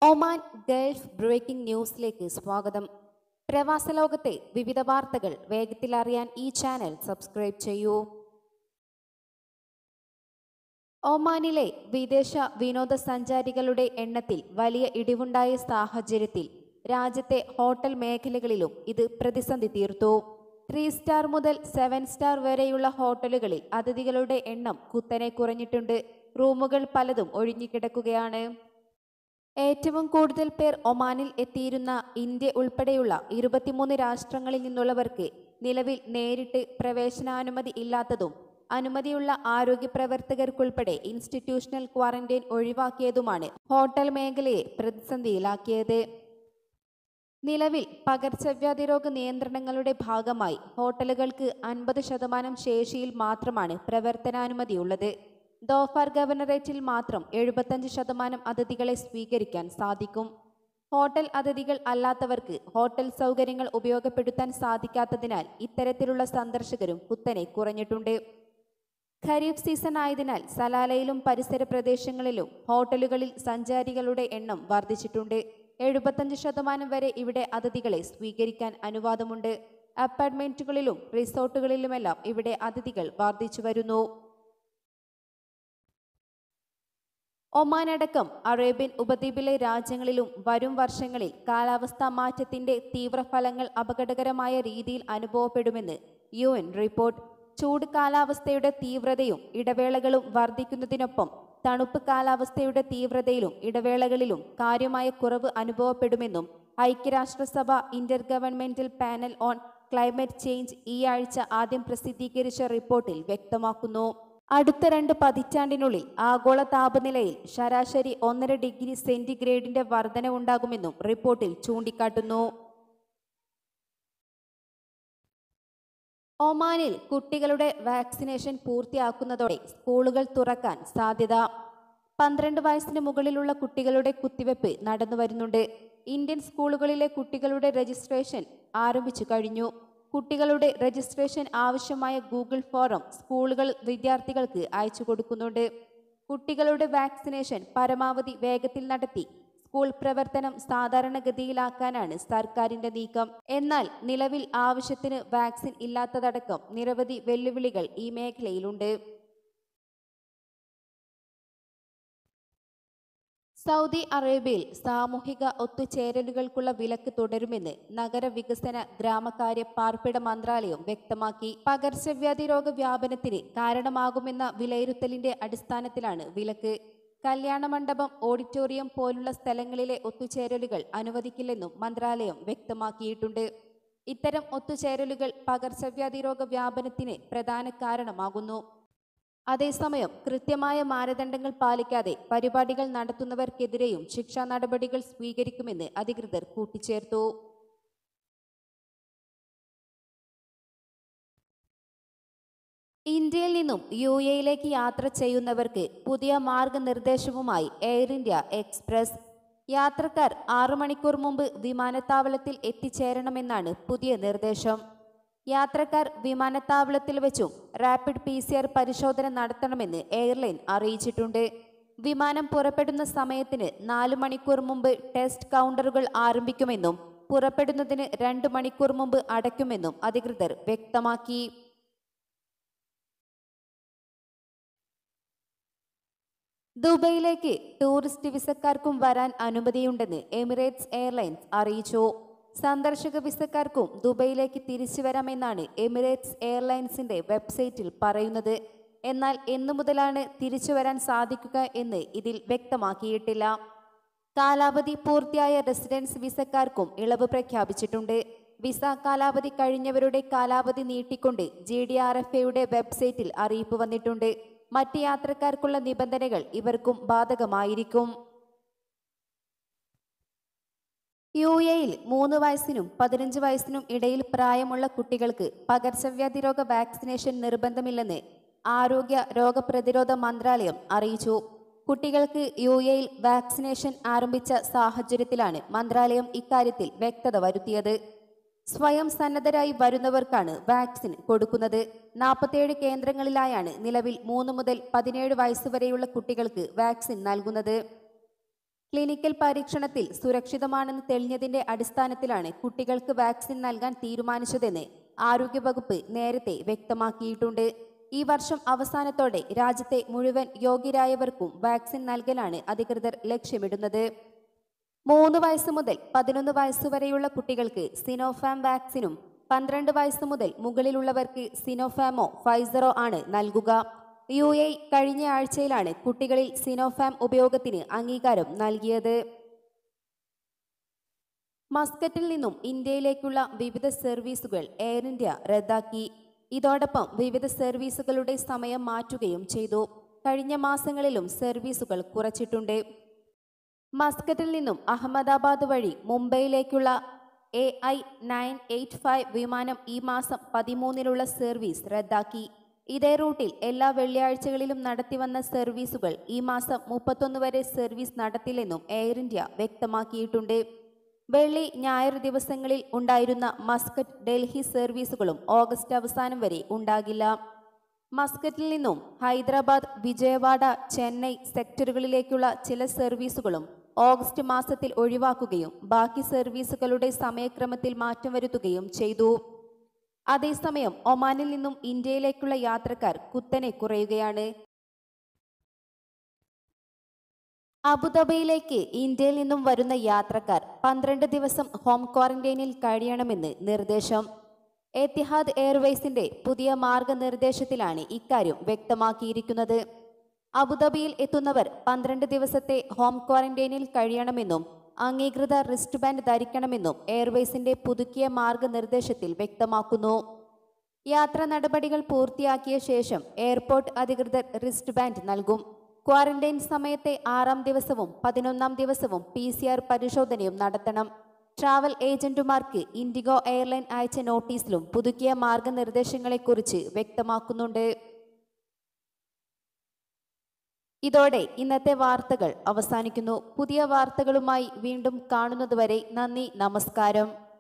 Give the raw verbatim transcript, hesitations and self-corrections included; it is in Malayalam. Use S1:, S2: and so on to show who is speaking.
S1: ഒമാൻ ഗൾഫ് ബ്രേക്കിംഗ് ന്യൂസിലേക്ക് സ്വാഗതം. പ്രവാസ ലോകത്തെ വിവിധ വാർത്തകൾ വേഗത്തിൽ അറിയാൻ ഈ ചാനൽ സബ്സ്ക്രൈബ് ചെയ്യൂ. ഒമാനിലെ വിദേശ വിനോദസഞ്ചാരികളുടെ എണ്ണത്തിൽ വലിയ ഇടിവുണ്ടായ സാഹചര്യത്തിൽ രാജ്യത്തെ ഹോട്ടൽ മേഖലകളിലും ഇത് പ്രതിസന്ധി തീർത്തു. ത്രീ സ്റ്റാർ മുതൽ സെവൻ സ്റ്റാർ വരെയുള്ള ഹോട്ടലുകളിൽ അതിഥികളുടെ എണ്ണം കുത്തനെ കുറഞ്ഞിട്ടുണ്ട്. റൂമുകൾ പലതും ഒഴിഞ്ഞുകിടക്കുകയാണ്. ഏറ്റവും കൂടുതൽ പേർ ഒമാനിൽ എത്തിയിരുന്ന ഇന്ത്യ ഉൾപ്പെടെയുള്ള ഇരുപത്തിമൂന്ന് രാഷ്ട്രങ്ങളിൽ നിന്നുള്ളവർക്ക് നിലവിൽ നേരിട്ട് പ്രവേശനാനുമതി ഇല്ലാത്തതും അനുമതിയുള്ള ആരോഗ്യ പ്രവർത്തകർക്കുൾപ്പെടെ ഇൻസ്റ്റിറ്റ്യൂഷണൽ ക്വാറന്റൈൻ ഒഴിവാക്കിയതുമാണ് ഹോട്ടൽ മേഖലയെ പ്രതിസന്ധിയിലാക്കിയത്. നിലവിൽ പകർച്ചവ്യാധി രോഗ നിയന്ത്രണങ്ങളുടെ ഭാഗമായി ഹോട്ടലുകൾക്ക് അൻപത് ശതമാനം ശേഷിയിൽ മാത്രമാണ് പ്രവർത്തനാനുമതിയുള്ളത്. ദോഫാർ ഗവർണറേറ്റിൽ മാത്രം എഴുപത്തഞ്ച് ശതമാനം അതിഥികളെ സ്വീകരിക്കാൻ സാധിക്കും. ഹോട്ടൽ അതിഥികൾ അല്ലാത്തവർക്ക് ഹോട്ടൽ സൗകര്യങ്ങൾ ഉപയോഗപ്പെടുത്താൻ സാധിക്കാത്തതിനാൽ ഇത്തരത്തിലുള്ള സന്ദർശകരും കുത്തനെ കുറഞ്ഞിട്ടുണ്ട്. ഖരീഫ് സീസൺ ആയതിനാൽ സലാലയിലും പരിസര പ്രദേശങ്ങളിലും ഹോട്ടലുകളിൽ സഞ്ചാരികളുടെ എണ്ണം വർദ്ധിച്ചിട്ടുണ്ട്. എഴുപത്തഞ്ച് ശതമാനം വരെ ഇവിടെ അതിഥികളെ സ്വീകരിക്കാൻ അനുവാദമുണ്ട്. അപ്പാർട്ട്മെന്റുകളിലും റിസോർട്ടുകളിലുമെല്ലാം ഇവിടെ അതിഥികൾ വർദ്ധിച്ചു വരുന്നു. ഒമാൻ അടക്കം അറേബ്യൻ ഉപദ്വീപിലെ രാജ്യങ്ങളിലും വരും വർഷങ്ങളിൽ കാലാവസ്ഥാ മാറ്റത്തിന്റെ തീവ്രഫലങ്ങൾ അപകടകരമായ രീതിയിൽ അനുഭവപ്പെടുമെന്ന് യു എൻ റിപ്പോർട്ട്. ചൂട് കാലാവസ്ഥയുടെ തീവ്രതയും ഇടവേളകളും വർദ്ധിക്കുന്നതിനൊപ്പം തണുപ്പ് കാലാവസ്ഥയുടെ തീവ്രതയിലും ഇടവേളകളിലും കാര്യമായ കുറവ് അനുഭവപ്പെടുമെന്നും ഐക്യരാഷ്ട്രസഭ inter governmental panel on climate change ഈ ആഴ്ച ആദ്യം പ്രസിദ്ധീകരിച്ച റിപ്പോർട്ടിൽ വ്യക്തമാക്കുന്നു. അടുത്ത രണ്ട് പതിറ്റാണ്ടിനുള്ളിൽ ആഗോള താപനിലയിൽ ശരാശരി ഒന്നര ഡിഗ്രി സെന്റിഗ്രേഡിന്റെ വർധനവുണ്ടാകുമെന്നും റിപ്പോർട്ടിൽ ചൂണ്ടിക്കാട്ടുന്നു. ഒമാനിൽ കുട്ടികളുടെ വാക്സിനേഷൻ പൂർത്തിയാക്കുന്നതോടെ സ്കൂളുകൾ തുറക്കാൻ സാധ്യത. പന്ത്രണ്ട് വയസ്സിന് മുകളിലുള്ള കുട്ടികളുടെ കുത്തിവെപ്പ് നടന്നു വരുന്നുണ്ട്. ഇന്ത്യൻ സ്കൂളുകളിലെ കുട്ടികളുടെ രജിസ്ട്രേഷൻ ആരംഭിച്ചു കഴിഞ്ഞു. കുട്ടികളുടെ രജിസ്ട്രേഷൻ ആവശ്യമായ ഗൂഗിൾ ഫോറം സ്കൂളുകൾ വിദ്യാർത്ഥികൾക്ക് അയച്ചു കൊടുക്കുന്നുണ്ട്. കുട്ടികളുടെ വാക്സിനേഷൻ പരമാവധി വേഗത്തിൽ നടത്തി സ്കൂൾ പ്രവർത്തനം സാധാരണഗതിയിലാക്കാനാണ് സർക്കാരിന്റെ നീക്കം. എന്നാൽ നിലവിൽ ആവശ്യത്തിന് വാക്സിൻ ഇല്ലാത്തതടക്കം നിരവധി വെല്ലുവിളികൾ ഈ മേഖലയിലുണ്ട്. സൗദി അറേബ്യയിൽ സാമൂഹിക ഒത്തുചേരലുകൾക്കുള്ള വിലക്ക് തുടരുമെന്ന് നഗരവികസന ഗ്രാമകാര്യ പാർപ്പിട മന്ത്രാലയം വ്യക്തമാക്കി. പകർച്ചവ്യാധി രോഗ വ്യാപനത്തിന് കാരണമാകുമെന്ന വിലയിരുത്തലിന്റെ അടിസ്ഥാനത്തിലാണ് വിലക്ക്. കല്യാണ മണ്ഡപം, ഓഡിറ്റോറിയം പോലുള്ള സ്ഥലങ്ങളിലെ ഒത്തുചേരലുകൾ അനുവദിക്കില്ലെന്നും മന്ത്രാലയം വ്യക്തമാക്കിയിട്ടുണ്ട്. ഇത്തരം ഒത്തുചേരലുകൾ പകർച്ചവ്യാധി രോഗ വ്യാപനത്തിന് പ്രധാന കാരണമാകുന്നു. അതേസമയം കൃത്യമായ മാനദണ്ഡങ്ങൾ പാലിക്കാതെ പരിപാടികൾ നടത്തുന്നവർക്കെതിരെയും ശിക്ഷാ നടപടികൾ സ്വീകരിക്കുമെന്ന് അധികൃതർ കൂട്ടിച്ചേർത്തു. ഇന്ത്യയിൽ നിന്നും യു എയിലേക്ക് യാത്ര ചെയ്യുന്നവർക്ക് പുതിയ മാർഗനിർദ്ദേശവുമായി എയർ ഇന്ത്യ എക്സ്പ്രസ്. യാത്രക്കാർ ആറു മണിക്കൂർ മുമ്പ് വിമാനത്താവളത്തിൽ എത്തിച്ചേരണമെന്നാണ് പുതിയ നിർദ്ദേശം. യാത്രക്കാർ വിമാനത്താവളത്തിൽ വെച്ചും റാപ്പിഡ് പി സി ആർ പരിശോധന നടത്തണമെന്ന് എയർലൈൻ അറിയിച്ചിട്ടുണ്ട്. വിമാനം പുറപ്പെടുന്ന സമയത്തിന് നാലു മണിക്കൂർ മുമ്പ് ടെസ്റ്റ് കൗണ്ടറുകൾ ആരംഭിക്കുമെന്നും പുറപ്പെടുന്നതിന് രണ്ട് മണിക്കൂർ മുമ്പ് അടയ്ക്കുമെന്നും അധികൃതർ വ്യക്തമാക്കി. ദുബൈയിലേക്ക് ടൂറിസ്റ്റ് വിസക്കാർക്കും വരാൻ അനുമതിയുണ്ടെന്ന് എമിറേറ്റ്സ് എയർലൈൻസ് അറിയിച്ചു. സന്ദർശക വിസക്കാർക്കും ദുബൈയിലേക്ക് തിരിച്ചു വരാമെന്നാണ് എമിറേറ്റ്സ് എയർലൈൻസിന്റെ വെബ്സൈറ്റിൽ പറയുന്നത്. എന്നാൽ എന്നു മുതലാണ് തിരിച്ചു വരാൻ സാധിക്കുക എന്ന് ഇതിൽ വ്യക്തമാക്കിയിട്ടില്ല. കാലാവധി പൂർത്തിയായ റെസിഡൻസ് വിസക്കാർക്കും ഇളവ് പ്രഖ്യാപിച്ചിട്ടുണ്ട്. വിസ കാലാവധി കഴിഞ്ഞവരുടെ കാലാവധി നീട്ടിക്കൊണ്ട് ജി ഡി ആർ എഫ് എയുടെ വെബ്സൈറ്റിൽ അറിയിപ്പ് വന്നിട്ടുണ്ട്. മറ്റ് യാത്രക്കാർക്കുള്ള നിബന്ധനകൾ ഇവർക്കും ബാധകമായിരിക്കും. യു എയിൽ മൂന്ന് വയസ്സിനും പതിനഞ്ച് വയസ്സിനും ഇടയിൽ പ്രായമുള്ള കുട്ടികൾക്ക് പകർച്ചവ്യാധി രോഗ വാക്സിനേഷൻ നിർബന്ധമില്ലെന്ന് ആരോഗ്യ രോഗപ്രതിരോധ മന്ത്രാലയം അറിയിച്ചു. കുട്ടികൾക്ക് യു എയിൽ വാക്സിനേഷൻ ആരംഭിച്ച സാഹചര്യത്തിലാണ് മന്ത്രാലയം ഇക്കാര്യത്തിൽ വ്യക്തത വരുത്തിയത്. സ്വയം സന്നദ്ധരായി വരുന്നവർക്കാണ് വാക്സിൻ കൊടുക്കുന്നത്. നാൽപ്പത്തിയേഴ് കേന്ദ്രങ്ങളിലായാണ് നിലവിൽ മൂന്ന് മുതൽ പതിനേഴ് വയസ്സുവരെയുള്ള കുട്ടികൾക്ക് വാക്സിൻ നൽകുന്നത്. ക്ലിനിക്കൽ പരീക്ഷണത്തിൽ സുരക്ഷിതമാണെന്ന് തെളിഞ്ഞതിന്റെ അടിസ്ഥാനത്തിലാണ് കുട്ടികൾക്ക് വാക്സിൻ നൽകാൻ തീരുമാനിച്ചതെന്ന് ആരോഗ്യവകുപ്പ് നേരത്തെ വ്യക്തമാക്കിയിട്ടുണ്ട്. ഈ വർഷം അവസാനത്തോടെ രാജ്യത്തെ മുഴുവൻ യോഗ്യരായവർക്കും വാക്സിൻ നൽകലാണ് അധികൃതർ ലക്ഷ്യമിടുന്നത്. മൂന്ന് വയസ്സ് മുതൽ പതിനൊന്ന് വയസ്സുവരെയുള്ള കുട്ടികൾക്ക് സിനോഫാം വാക്സിനും പന്ത്രണ്ട് വയസ്സ് മുതൽ മുകളിലുള്ളവർക്ക് സിനോഫാമോ ഫൈസറോ ആണ് നൽകുക. യു എ കഴിഞ്ഞ ആഴ്ചയിലാണ് കുട്ടികളിൽ സിനോഫാം ഉപയോഗത്തിന് അംഗീകാരം നൽകിയത്. മസ്കറ്റിൽ നിന്നും ഇന്ത്യയിലേക്കുള്ള വിവിധ സർവീസുകൾ എയർ ഇന്ത്യ റദ്ദാക്കി. ഇതോടൊപ്പം വിവിധ സർവീസുകളുടെ സമയം മാറ്റുകയും ചെയ്തു. കഴിഞ്ഞ മാസങ്ങളിലും സർവീസുകൾ കുറച്ചിട്ടുണ്ട്. മസ്കറ്റിൽ നിന്നും അഹമ്മദാബാദ് വഴി മുംബൈയിലേക്കുള്ള A I nine eight five വിമാനം ഈ മാസം പതിമൂന്നിലുള്ള സർവീസ് റദ്ദാക്കി. ഇതേ റൂട്ടിൽ എല്ലാ വെള്ളിയാഴ്ചകളിലും നടത്തിവന്ന സർവീസുകൾ ഈ മാസം മുപ്പത്തൊന്ന് വരെ സർവീസ് നടത്തില്ലെന്നും എയർ ഇന്ത്യ വ്യക്തമാക്കിയിട്ടുണ്ട്. വെള്ളി ഞായർ ദിവസങ്ങളിൽ ഉണ്ടായിരുന്ന മസ്കറ്റ് ഡൽഹി സർവീസുകളും ഓഗസ്റ്റ് അവസാനം വരെ ഉണ്ടാകില്ല. മസ്കറ്റിൽ നിന്നും ഹൈദരാബാദ്, വിജയവാഡ, ചെന്നൈ സെക്ടറുകളിലേക്കുള്ള ചില സർവീസുകളും ഓഗസ്റ്റ് മാസത്തിൽ ഒഴിവാക്കുകയും ബാക്കി സർവീസുകളുടെ സമയക്രമത്തിൽ മാറ്റം വരുത്തുകയും ചെയ്തു. അതേസമയം ഒമാനിൽ നിന്നും ഇന്ത്യയിലേക്കുള്ള യാത്രക്കാർ കുത്തനെ കുറയുകയാണ്. അബുദാബിയിലേക്ക് ഇന്ത്യയിൽ നിന്നും വരുന്ന യാത്രക്കാർ പന്ത്രണ്ട് ദിവസം ഹോം ക്വാറന്റൈനിൽ കഴിയണമെന്ന് നിർദ്ദേശം. എത്തിഹാദ് എയർവേസിന്റെ പുതിയ മാർഗനിർദ്ദേശത്തിലാണ് ഇക്കാര്യം വ്യക്തമാക്കിയിരിക്കുന്നത്. അബുദാബിയിൽ എത്തുന്നവർ പന്ത്രണ്ട് ദിവസത്തെ ഹോം ക്വാറന്റൈനിൽ കഴിയണമെന്നും അംഗീകൃത റിസ്റ്റ് ബാൻഡ് ധരിക്കണമെന്നും എയർവേസിന്റെ പുതുക്കിയ മാർഗനിർദ്ദേശത്തിൽ വ്യക്തമാക്കുന്നു. യാത്രാ നടപടികൾ പൂർത്തിയാക്കിയ ശേഷം എയർപോർട്ട് അധികൃതർ റിസ്റ്റ് ബാൻഡ് നൽകും. ക്വാറന്റൈൻ സമയത്തെ ആറാം ദിവസവും പതിനൊന്നാം ദിവസവും പി സി ആർ പരിശോധനയും നടത്തണം. ട്രാവൽ ഏജന്റുമാർക്ക് ഇൻഡിഗോ എയർലൈൻ അയച്ച നോട്ടീസിലും പുതുക്കിയ മാർഗനിർദ്ദേശങ്ങളെക്കുറിച്ച് വ്യക്തമാക്കുന്നുണ്ട്. ഇതോടെ ഇന്നത്തെ വാർത്തകൾ അവസാനിക്കുന്നു. പുതിയ വാർത്തകളുമായി വീണ്ടും കാണുന്നതുവരെ നന്ദി, നമസ്കാരം.